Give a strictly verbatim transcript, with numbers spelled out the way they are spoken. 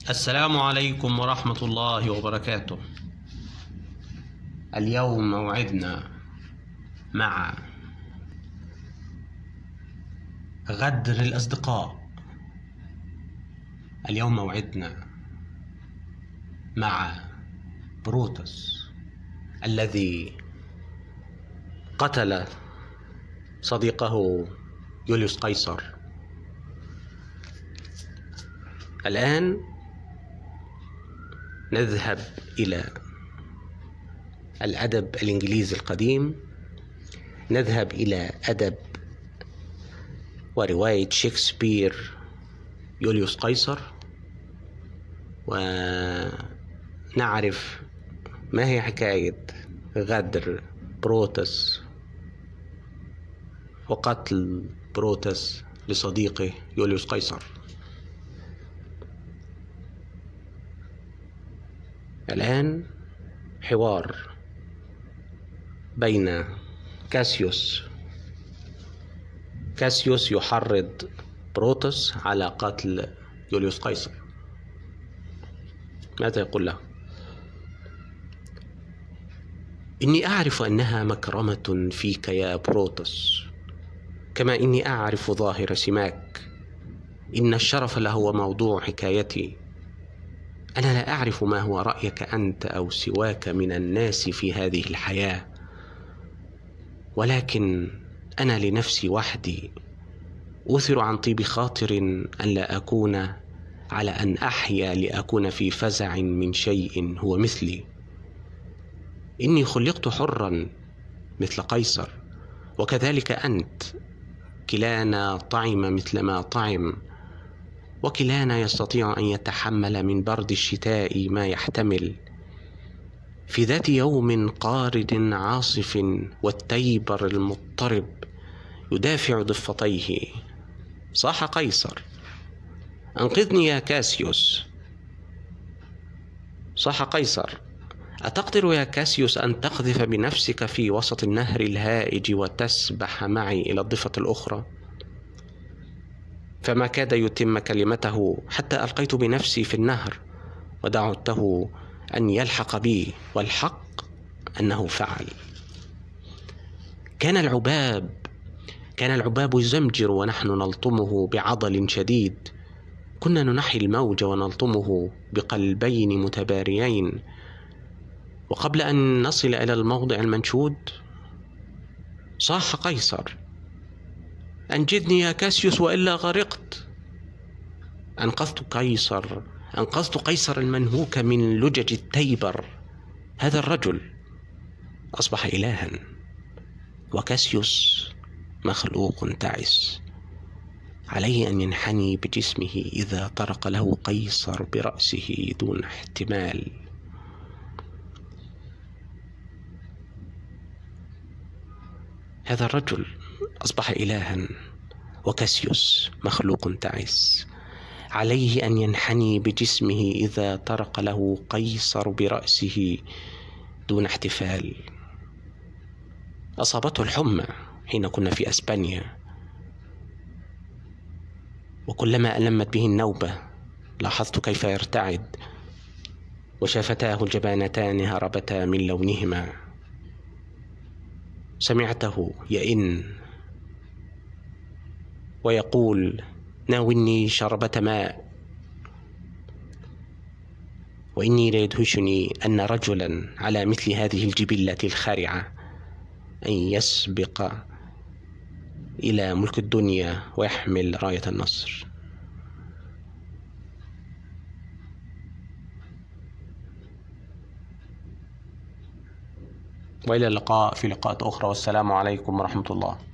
السلام عليكم ورحمة الله وبركاته. اليوم موعدنا مع غدر الأصدقاء. اليوم موعدنا مع بروتوس الذي قتل صديقه يوليوس قيصر. الآن نذهب إلى الأدب الإنجليزي القديم، نذهب إلى أدب ورواية شكسبير يوليوس قيصر، ونعرف ما هي حكاية غدر بروتوس وقتل بروتوس لصديقه يوليوس قيصر. الآن حوار بين كاسيوس كاسيوس يحرض بروتوس على قتل يوليوس قيصر. ماذا يقول له؟ إني أعرف أنها مكرمة فيك يا بروتوس، كما إني أعرف ظاهر سماك. إن الشرف لهو موضوع حكايتي. أنا لا أعرف ما هو رأيك أنت أو سواك من الناس في هذه الحياة، ولكن أنا لنفسي وحدي أوثر عن طيب خاطر أن لا أكون على أن أحيا لأكون في فزع من شيء هو مثلي. إني خلقت حرا مثل قيصر، وكذلك أنت. كلانا طعم مثل ما طعم، وكلانا يستطيع أن يتحمل من برد الشتاء ما يحتمل. في ذات يوم قارد عاصف والتيبر المضطرب يدافع ضفتيه، صاح قيصر: أنقذني يا كاسيوس. صاح قيصر: أتقدر يا كاسيوس أن تقذف بنفسك في وسط النهر الهائج وتسبح معي إلى الضفة الأخرى؟ فما كاد يتم كلمته حتى ألقيت بنفسي في النهر ودعوته أن يلحق بي، والحق أنه فعل. كان العباب كان العباب يزمجر ونحن نلطمه بعضل شديد. كنا ننحي الموج ونلطمه بقلبين متباريين. وقبل أن نصل إلى الموضع المنشود صاح قيصر: أنجدني يا كاسيوس وإلا غرقت. أنقذت قيصر أنقذت قيصر المنهوك من لجج التيبر. هذا الرجل أصبح إلها، وكاسيوس مخلوق تعس. عليه أن ينحني بجسمه إذا طرق له قيصر برأسه دون احتمال. هذا الرجل أصبح إلها، وكاسيوس مخلوق تعس. عليه أن ينحني بجسمه إذا طرق له قيصر برأسه دون احتفال. أصابته الحمى حين كنا في أسبانيا، وكلما ألمت به النوبة لاحظت كيف يرتعد، وشافتاه الجبانتان هربتا من لونهما. سمعته يئن ويقول: ناولني شربة ماء. وإني ليدهشني أن رجلا على مثل هذه الجبلة الخارعة أن يسبق إلى ملك الدنيا ويحمل راية النصر. وإلى اللقاء في لقاءات أخرى، والسلام عليكم ورحمة الله.